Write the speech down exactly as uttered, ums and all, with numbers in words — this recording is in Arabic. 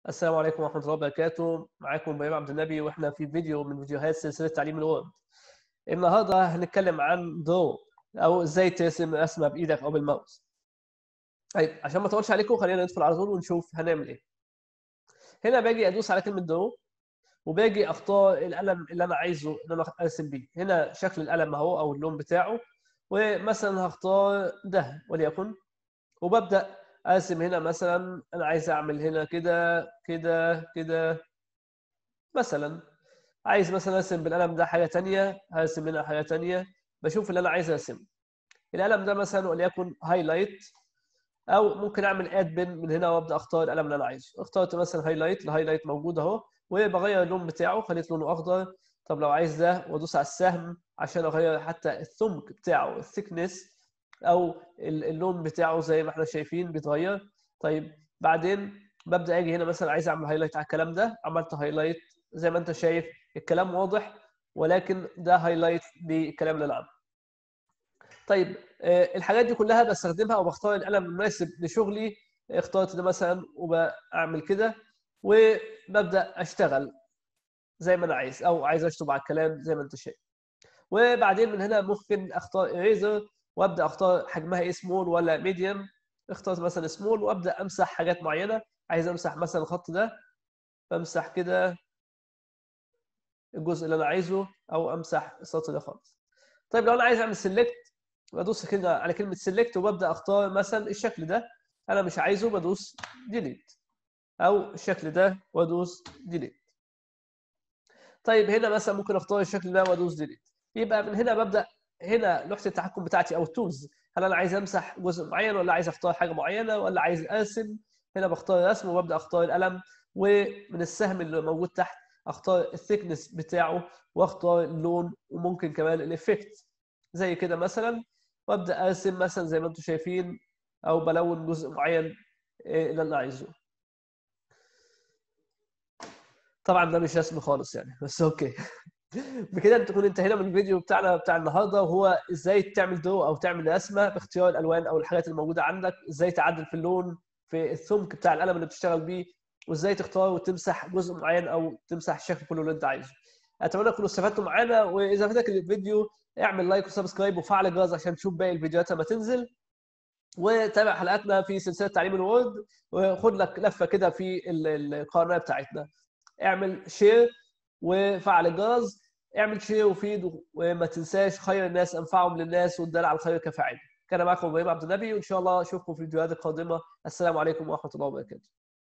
السلام عليكم ورحمة الله وبركاته. معاكم إبراهيم عبد النبي، واحنا في فيديو من فيديوهات سلسلة تعليم الوورد. النهارده هنتكلم عن درو او ازاي ترسم رسمة بايدك او بالماوس. طيب عشان ما اطولش عليكم خلينا ندخل على طول ونشوف هنعمل ايه. هنا باجي ادوس على كلمة درو وباجي اختار القلم اللي انا عايزه ان انا ارسم بيه. هنا شكل القلم اهو او اللون بتاعه، ومثلا هختار ده وليكن، وببدأ ارسم هنا. مثلا انا عايز اعمل هنا كده كده كده مثلا. عايز مثلا ارسم بالقلم ده حاجه ثانيه، هرسم هنا حاجه ثانيه. بشوف اللي انا عايز ارسمه. القلم ده مثلا وليكن هايلايت، او ممكن اعمل اد بن من هنا وابدا اختار القلم اللي انا عايزه. اخترت مثلا هايلايت، الهايلايت موجود اهو، وبغير اللون بتاعه خليت لونه اخضر. طب لو عايز ده وادوس على السهم عشان اغير حتى السمك بتاعه، الثيكنس او اللون بتاعه زي ما احنا شايفين بيتغير. طيب بعدين ببدا اجي هنا مثلا عايز اعمل هايلايت على الكلام ده، عملت هايلايت زي ما انت شايف الكلام واضح، ولكن ده هايلايت للكلام اللي انا عامله. طيب الحاجات دي كلها بستخدمها او بختار القلم المناسب لشغلي. اخترت ده مثلا وبعمل كده وببدا اشتغل زي ما انا عايز، او عايز اشطب على الكلام زي ما انت شايف. وبعدين من هنا ممكن اختار اريزر وابدا اختار حجمها ايه، سمول ولا ميديوم. اخترت مثلا سمول وابدا امسح حاجات معينه. عايز امسح مثلا الخط ده، بمسح كده الجزء اللي انا عايزه، او امسح السطر ده خالص. طيب لو انا عايز اعمل سيلكت، بدوس كده على كلمه سيلكت وببدا اختار مثلا الشكل ده انا مش عايزه، بدوس ديليت، او الشكل ده وادوس ديليت. طيب هنا مثلا ممكن اختار الشكل ده وادوس ديليت. يبقى من هنا ببدا هنا لوحه التحكم بتاعتي او التولز، هل انا عايز امسح جزء معين ولا عايز اختار حاجه معينه ولا عايز ارسم. هنا بختار رسم وببدا اختار القلم، ومن السهم اللي موجود تحت اختار الثيكنس بتاعه واختار اللون، وممكن كمان الافكت زي كده مثلا، وابدا ارسم مثلا زي ما انتم شايفين، او بلون جزء معين اللي انا عايزه. طبعا ده مش رسم خالص يعني، بس اوكي. بكده نكون انتهينا من الفيديو بتاعنا بتاع النهارده، وهو ازاي تعمل درو او تعمل رسمه باختيار الالوان او الحاجات الموجوده عندك، ازاي تعدل في اللون، في السمك بتاع القلم اللي بتشتغل بيه، وازاي تختار وتمسح جزء معين او تمسح الشكل كله اللي انت عايزه. اتمنى تكونوا استفدتوا معانا، واذا فاتك الفيديو اعمل لايك وسبسكرايب وفعل الجرس عشان تشوف باقي الفيديوهات لما تنزل، وتابع حلقاتنا في سلسله تعليم الوورد، وخد لك لفه كده في القناه بتاعتنا. اعمل شير وفعل الجرس، اعمل شير وفيد، وما تنساش خير الناس انفعهم للناس والدال على الخير كفاعل. كان معكم ابراهيم عبد النبي، وان شاء الله اشوفكم في الفيديوهات القادمه. السلام عليكم ورحمه الله وبركاته.